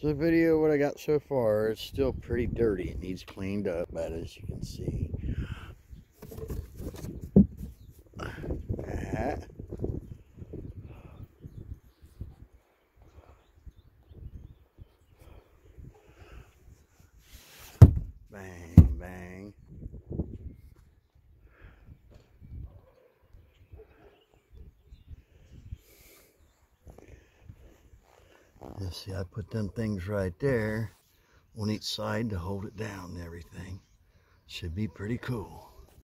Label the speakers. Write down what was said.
Speaker 1: So the video, what I got so far, it's still pretty dirty. It needs cleaned up, but as you can see. Bang, bang. You see, I put them things right there on each side to hold it down and everything. Should be pretty cool.